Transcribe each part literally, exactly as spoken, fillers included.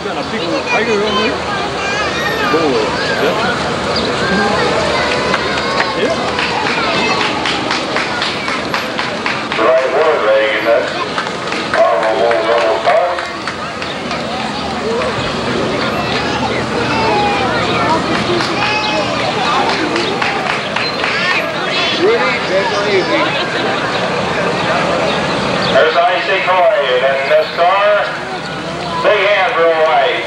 got a big old tiger on there. Boy, yeah. Right word, ready, get that. Armor one level start. There's Icy Coy and NASCAR. Big hand real wide.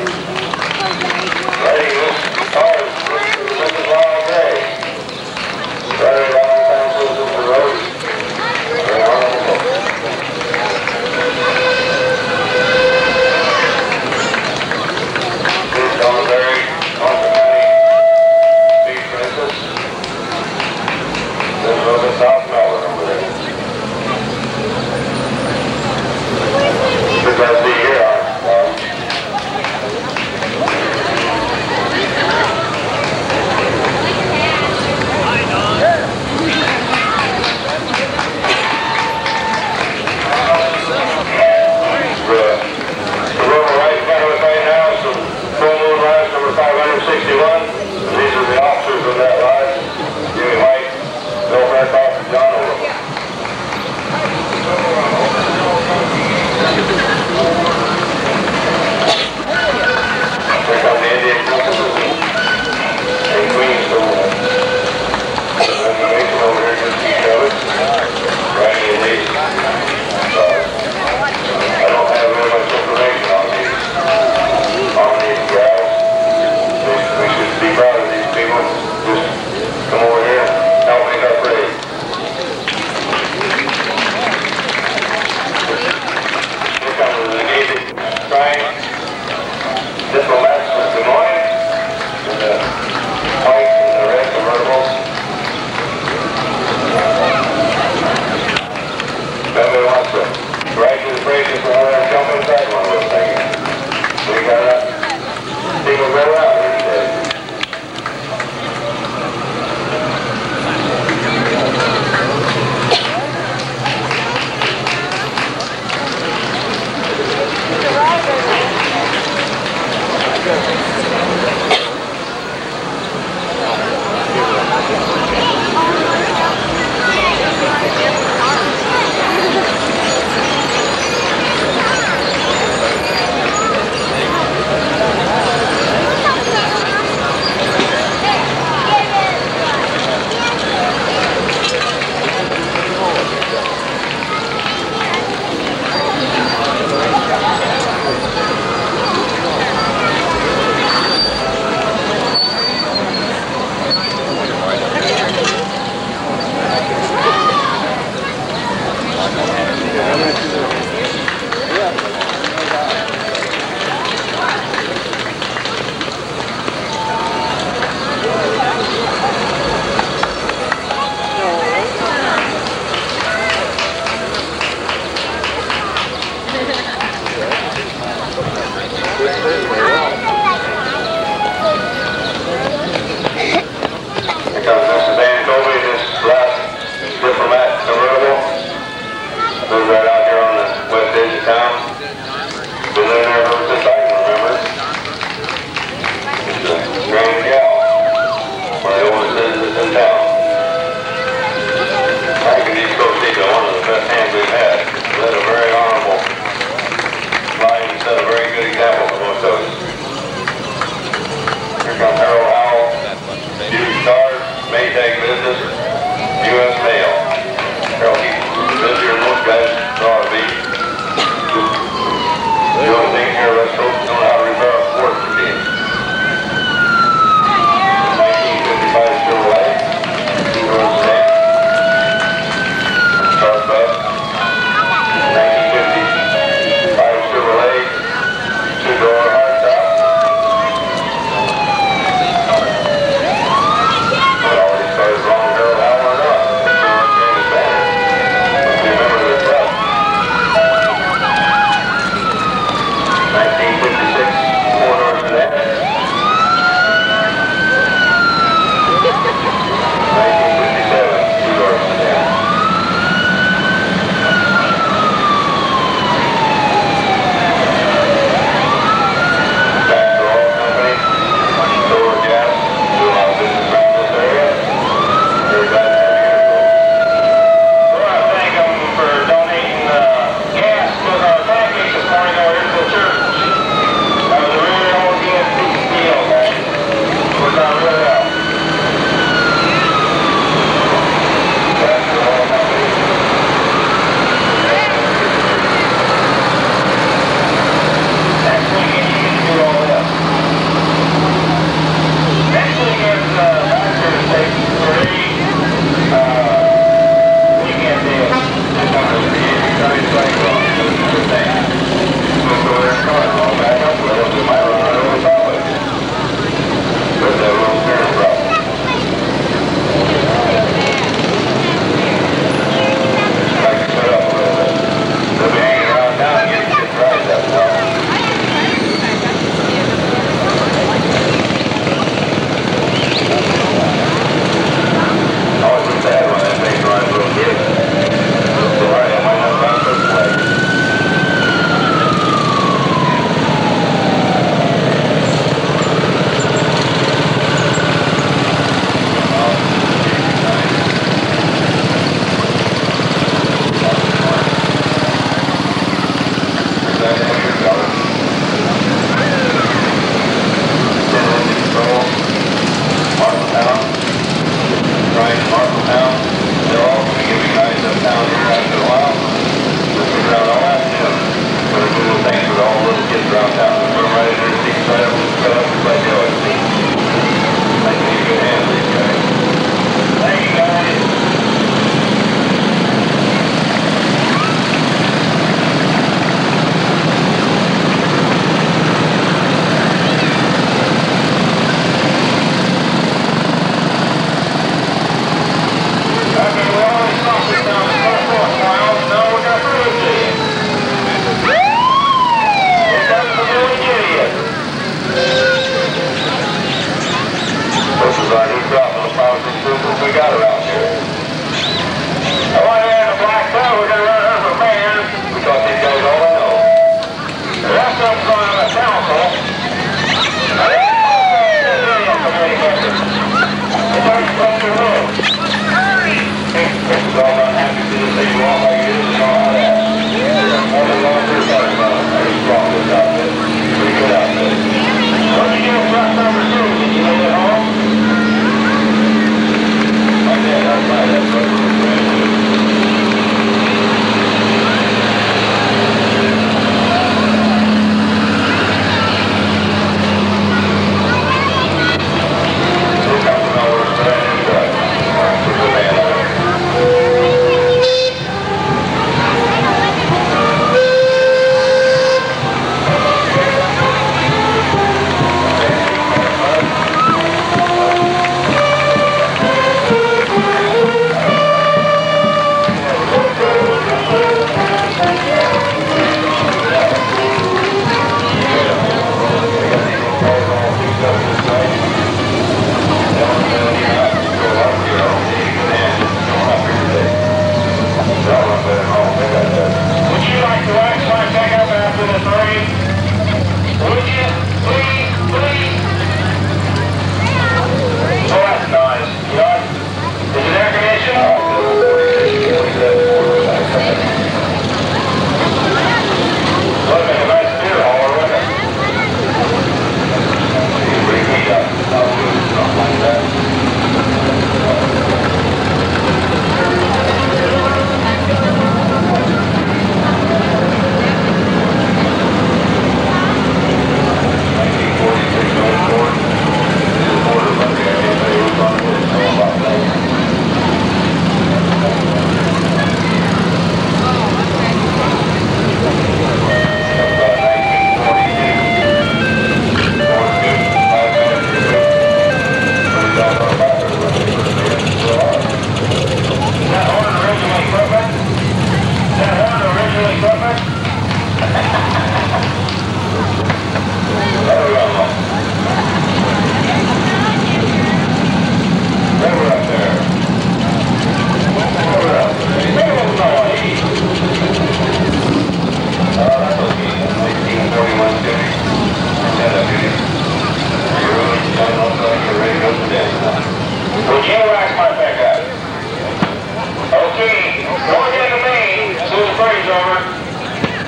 Ready, this cars. This is all day. Ready, long time goes in the road. Very honorable. Here's Thornberry, Norfolk County, Speed Princess. There's a little bit South Melbourne over there. Should that be here? sixty-one. These are the officers of that line. Jimmy White, Bill Fairclough, and John Overland.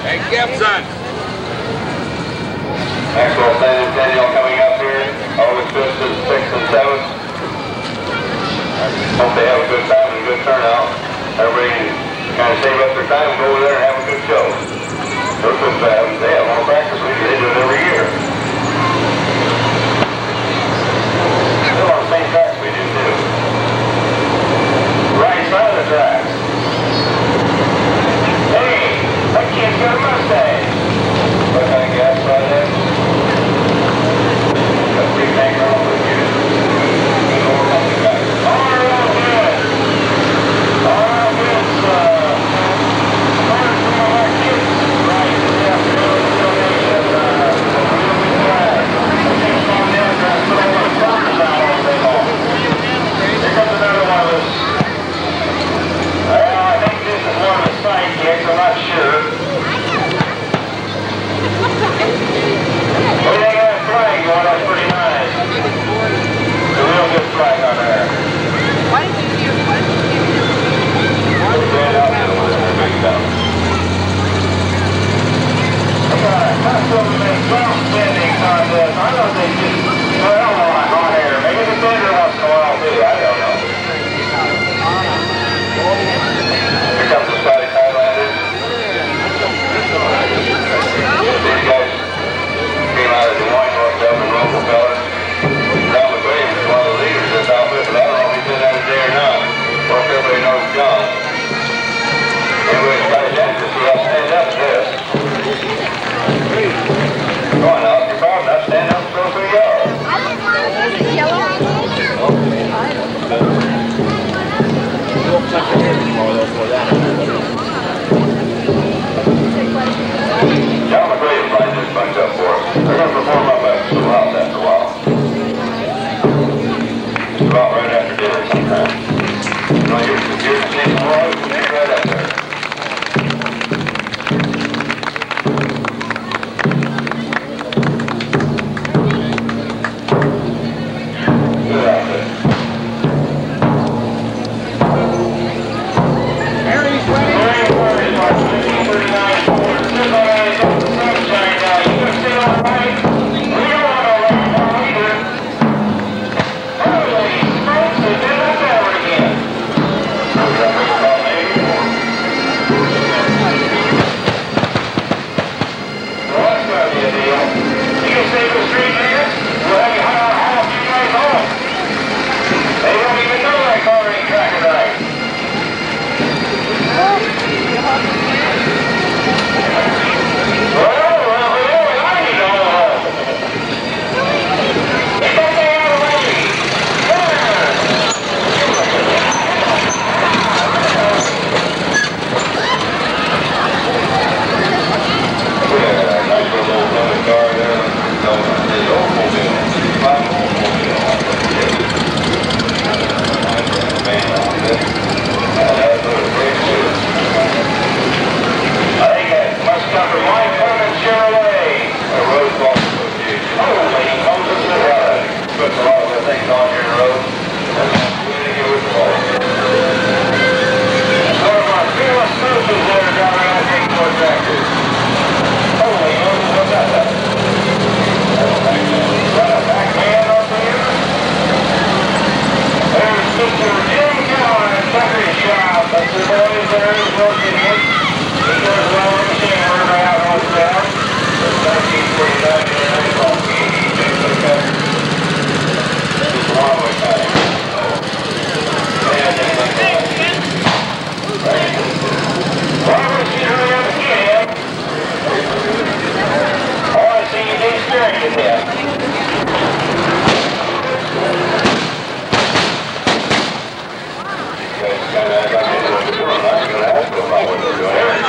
Hey, Gibson. Maxwell Centennial coming up here, August fifth to the sixth and seventh. Hope they have a good time and a good turnout. Everybody kind of save up their time and go over there and have a good show. Those good fans, they have more practice we do. They do it every year. Still on the same tracks we do too. Right side of the tracks. Hey, that kid's got a Mustang. What kind of gas by that? Got three tank on with you. Good old something back. All around good. All around good. Uh, started from all our kids. Right, yeah, good donation. Uh, really glad. Things on down there. Put all the farmers out all day long. Here comes another one of us. Well, I think this is one of the side kicks. I'm not sure. What do you think of that flag going? That's pretty nice. It's a real good flag on there. Why did you do what? Stand out there with their big stuff. They got a custom made drum spinning contest. I know they do. Well, on hot air. Maybe the bender once in a while too. I don't know. Here comes the Scottish Highlanders. These guys came out of Des Moines, North Dublin, local fellas. John McGrady is one of the leaders of this outfit, but I don't know if he's been out today or not. Or if everybody knows John. Everybody's got a chance to see how stand up to this. Go on now, if you're proud enough, stand up and go through the yard. Is it yellow? John McGrady will line this bunch up for us. They're going to perform up at the house after a while. Just about right after dinner sometime. You know, you're, you're seeing the world, you're right up there. Good outfit. Harry's ready. Very important, March nineteen thirty-nine. Everybody got the sunshine now. You gonna sit all right? We don't want to let you down either. Holy smokes, they did that ever again. Well, that's gotta be a deal. You can save the street, man. We'll have you haul haul a few guys home. They don't even know that car ain't tracking right. Well, well, we only like you to haul home. Get that thing out of the way. Yeah. Yeah, nice little old Plymouth car there. No, it's Oldsmobile. Five Oldsmobile. Nice man on this. That's what a great suit. I think that must come from Mike Clemens Chevrolet. A road ball association. Holy Moses, right. Puts a lot of the things on your road. And that's what they get with the ball. That's one of our fearless coaches there driving on King Ford tractors. Holy Moses, what's that? Got a backhand up there. There's Mister Jim John at Tucker's shop. That's the boys there who's working in. He does well in the chamber right out on the down. It's nineteen forty-nine here in April. He takes the cutter. This is one way time. And they like that. Right. Well, let's see who we have again. I want to see you do steering with him. You guys kind of act like they know what they're doing. I'm not going to ask them about what they're doing.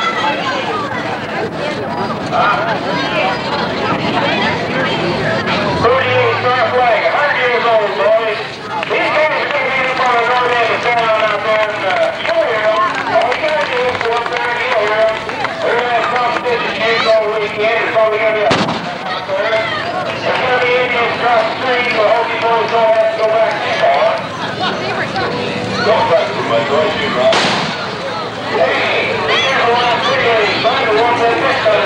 thirty-eight star flag, one hundred years old, boys. These guys are going to be up on the north end of town out there in uh, you'll hear them. All we got to do is go up there and you'll hear them. We're going to have competition games all weekend. It's probably going to be a out there. There's going to be Indians across the street, so Hokie boys don't have to go back too far. Don't practice with my choice, you, Rob. Hey, here's the last three days. Find the one that next time.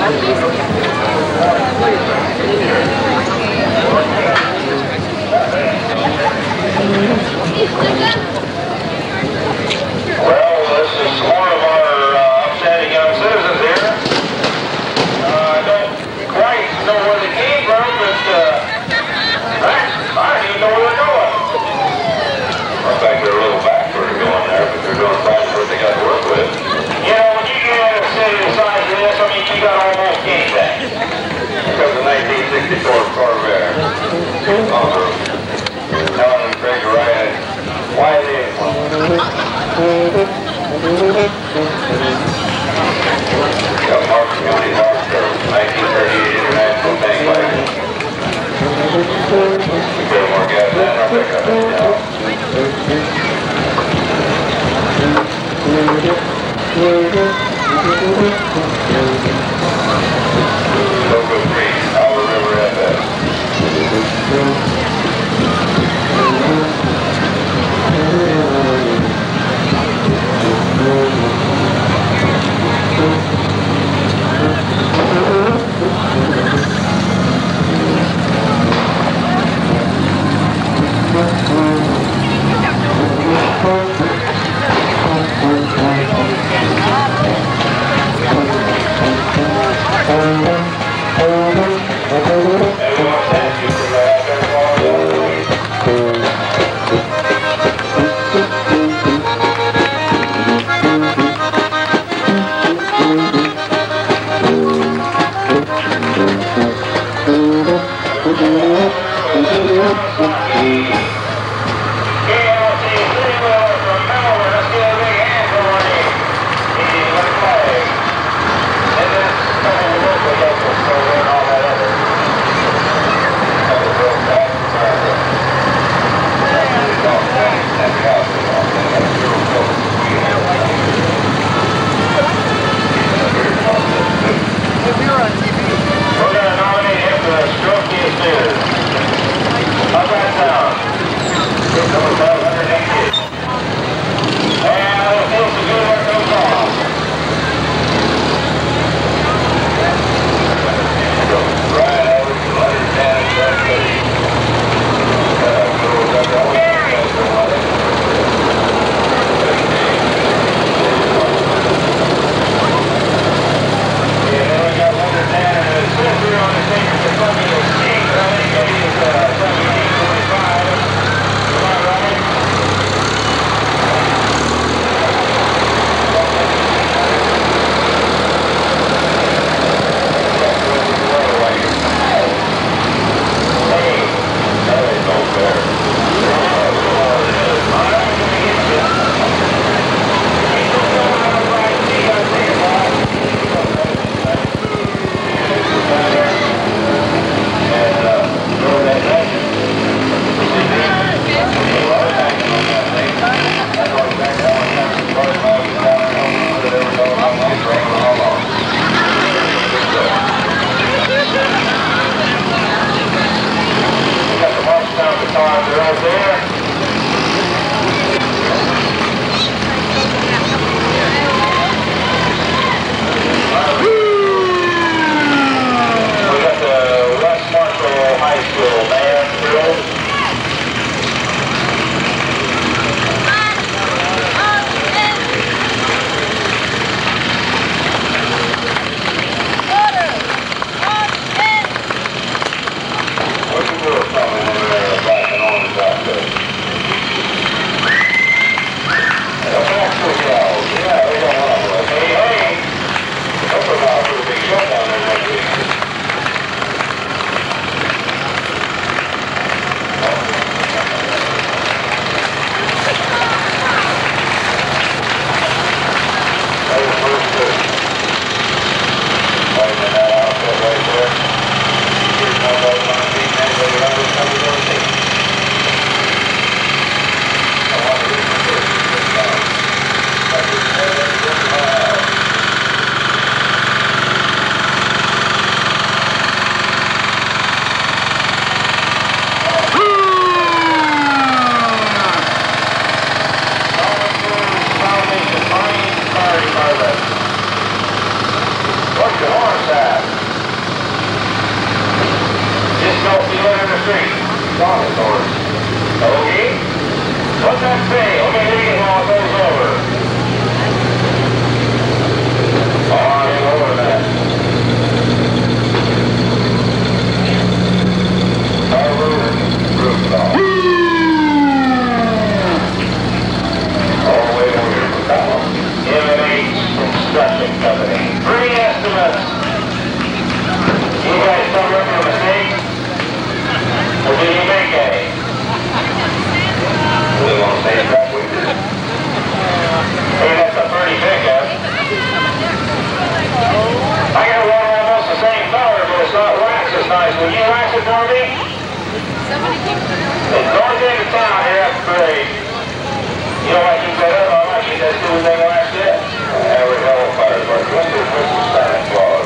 Well, this is one of our uh, upstanding young citizens here. Uh, I don't quite know where they came from, but uh, I, I don't even know where they're going. In fact, they're a little backward going there, but they're going fine for what they got to work with. You know, when you get in a city the size of this, I mean, you got almost game back. Because the nineteen sixty-four Corvair. Awesome. Helen and Craig Ryan. Why they? Got Mark County Marker, nineteen thirty-eight International Tank Wagon. We put more gas in our pickup now. Logo three, Powder River F S. nice. Would you wax it for me? Somebody came through. It's north end of town here. That's great. You know, like you said, I like you just do anything like that. There we go, fireworks. What's this Mister Santa Claus?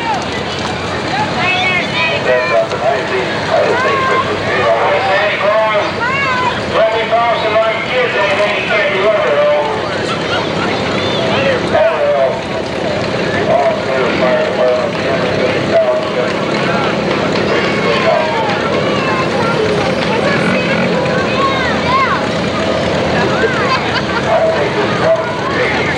That's something I didn't see. I didn't think Christmas tree. Hey, Santa Claus, let me borrow some like kids. Anything you can't deliver, though. Oh, well. All I'm doing is fire department. I think this is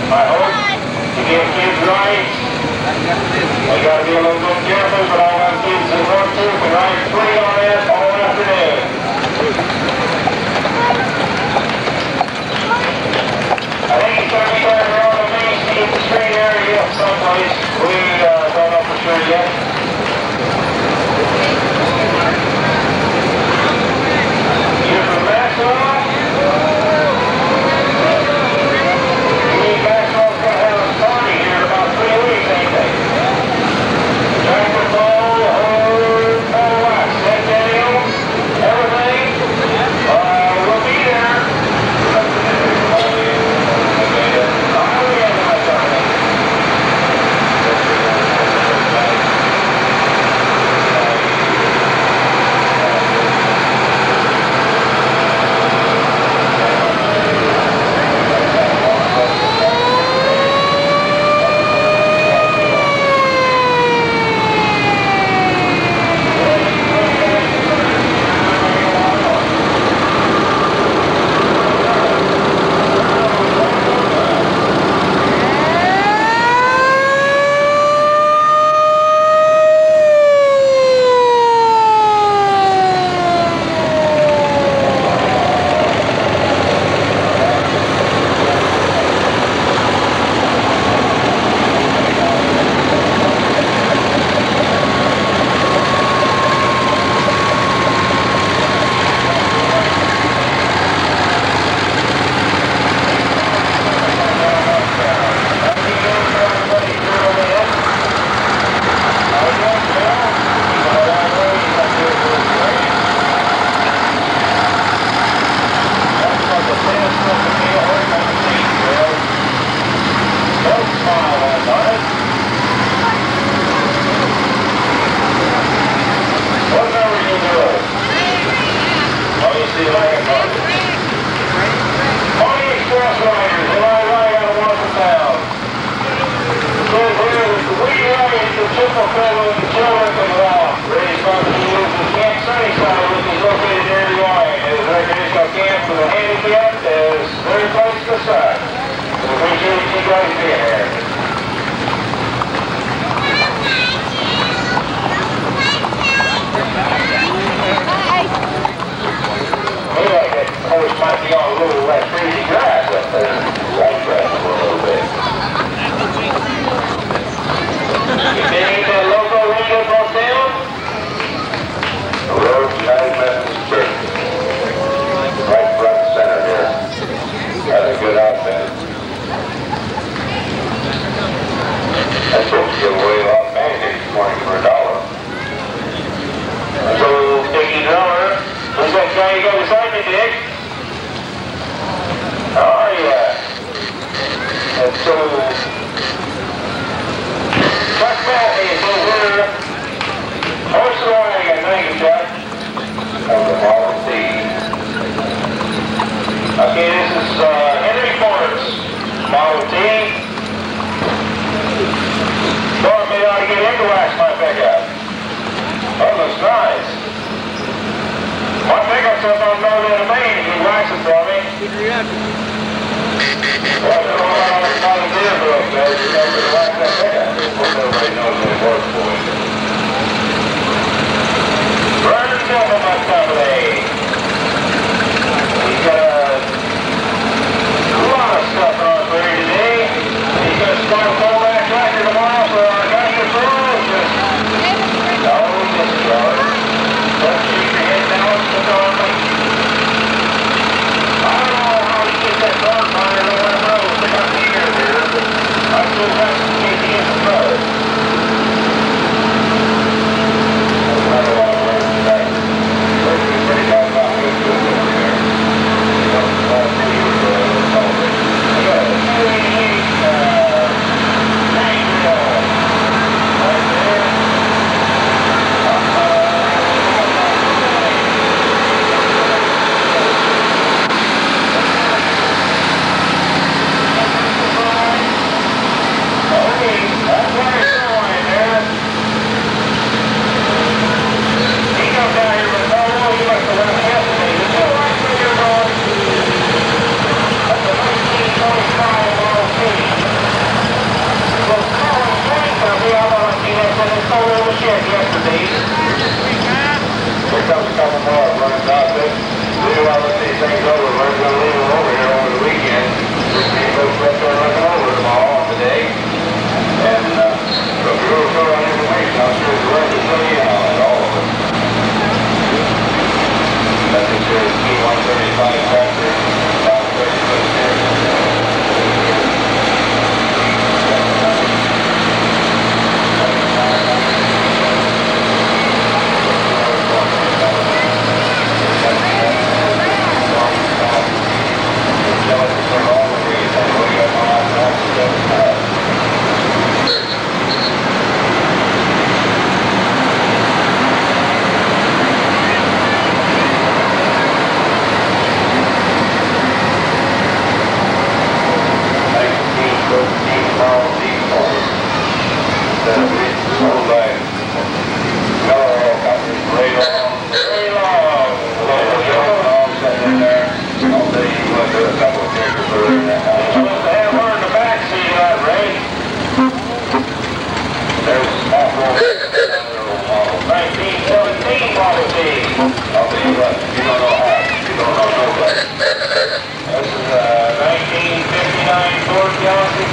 I hope to give kids rights. We got to be a little bit careful, but all our kids that want to can ride free on it all afternoon. I think he's going to be going around the main street area someplace. We uh, don't know for sure yet. You're from Maxwell? You need Maxwell's going to have a party here in about three weeks, ain't they? Tractor pull, the whole, whole lot. Set Daniel, everything. Uh, we'll be there.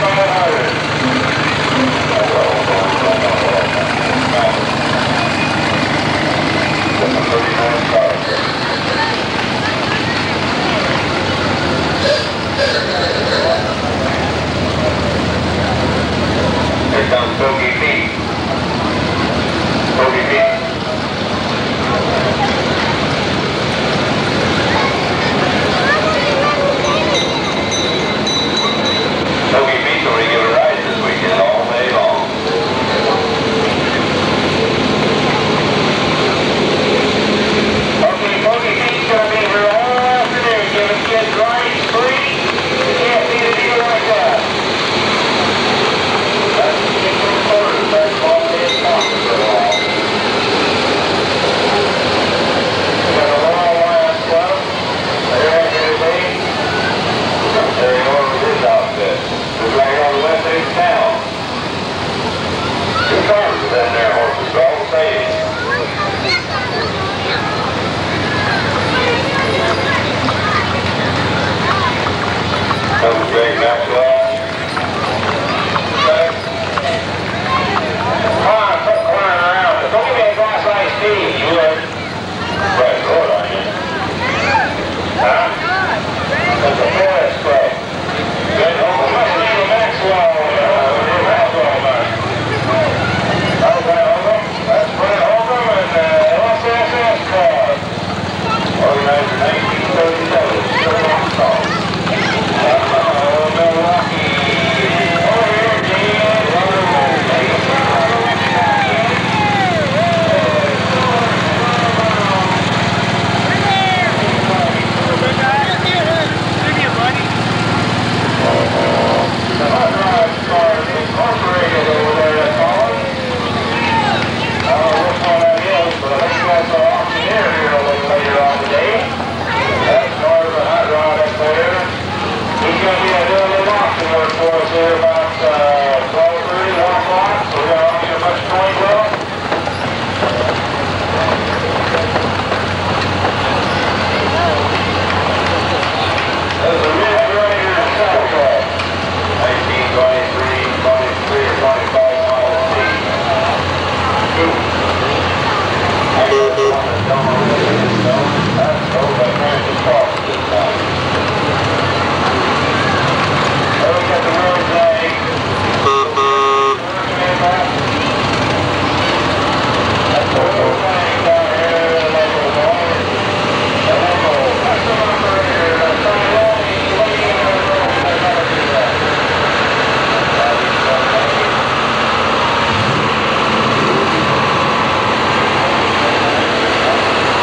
Thank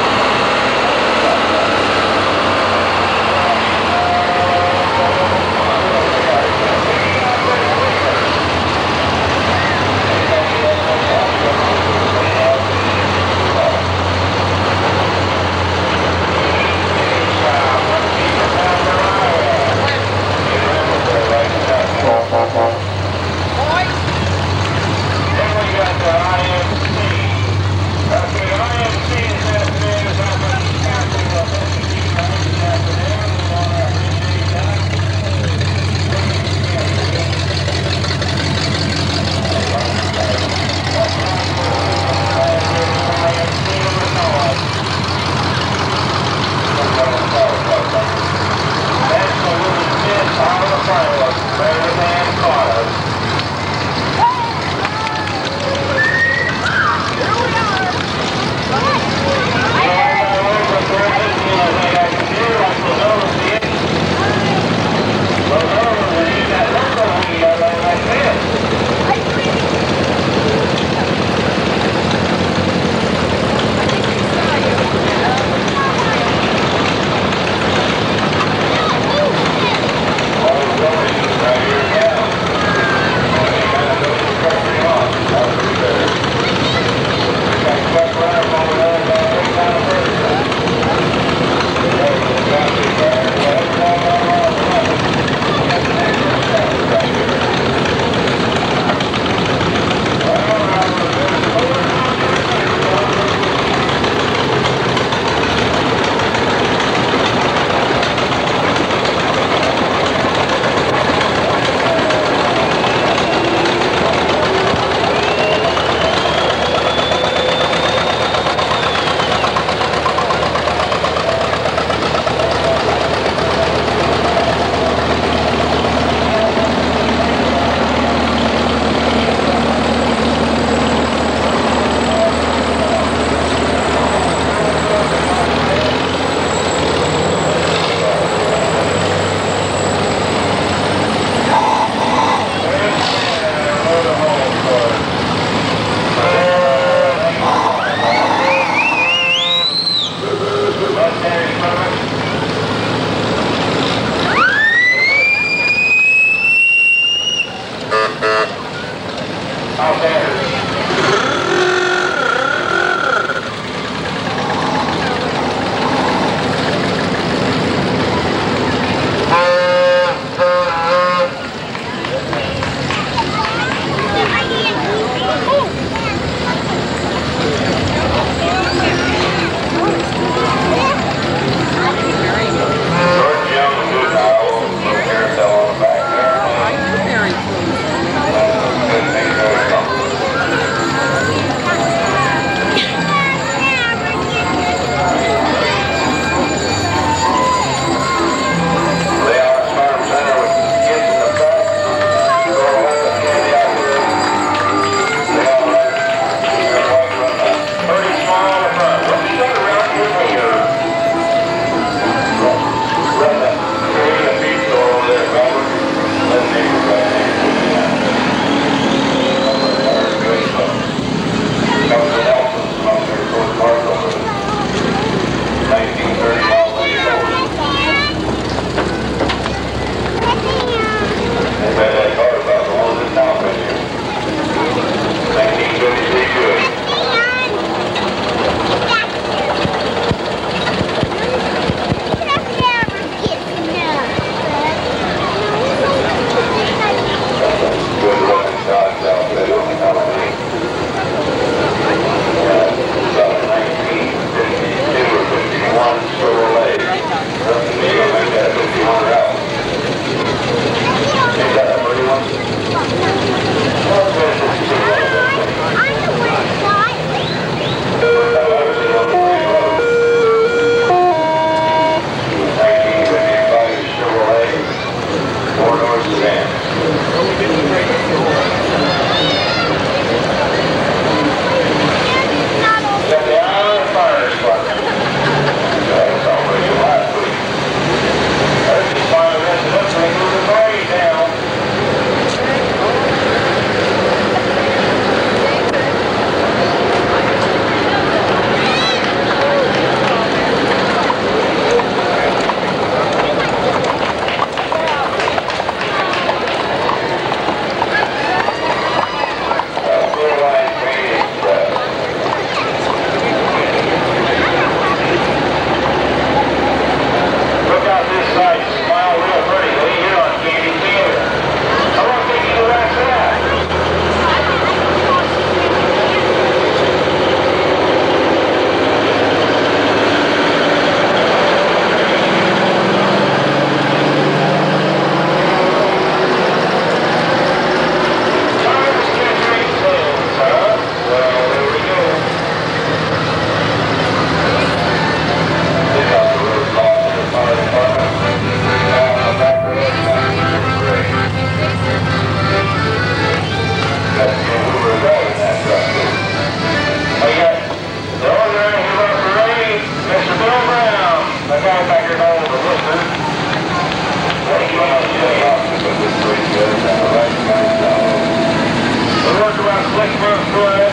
foot.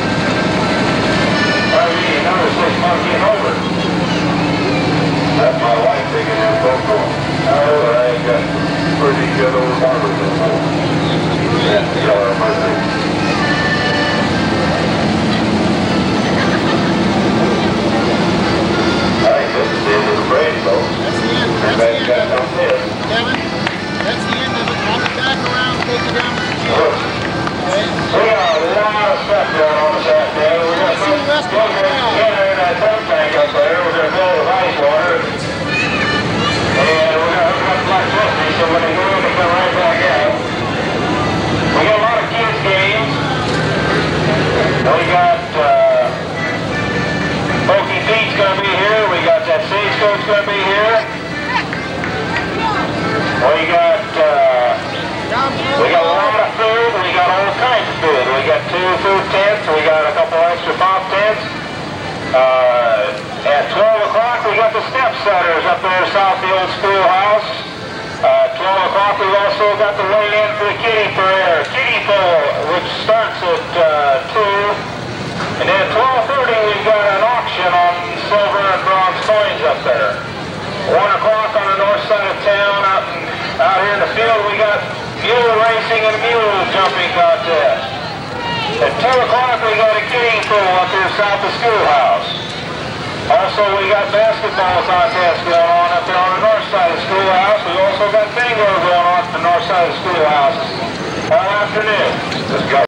Maybe another six months getting over. That's my wife taking that phone call. Oh, I ain't got pretty good old barbers anymore. Yeah, yeah, mercy. All right, this is the end of the parade, folks. That's the end. That's the end of it. Kevin, that's the end of it. I'll be back around to take you down to the gym. Okay? We got a lot of stuff going on this afternoon. We got some together in that dump tank up there. We're going to build a ice water. And we're going to hook up electricity so when they go in, they come right back out. We got a lot of kids games. We got uh, Pokey Pete's going to be here. We got that Stagecoach going to be here. We got uh, we got a lot of food. We got all kinds of food. We got two food tents. We got a couple extra pop tents. Uh, at twelve o'clock, we got the step setters up there south of the old schoolhouse. Uh, twelve o'clock, we've also got the weigh-in for the kiddie parade, kiddie pool, which starts at uh, two. And then at twelve thirty, we've got an auction on silver and bronze coins up there. one o'clock on the north side of town, out, in, out here in the field, we got mule racing and mule jumping contest. At two o'clock, we got a kiddie pool up here south of the schoolhouse. Also, we got basketball contest going on up there on the north side of the schoolhouse. We also got bingo going on at the north side of the schoolhouse all afternoon. Let's go.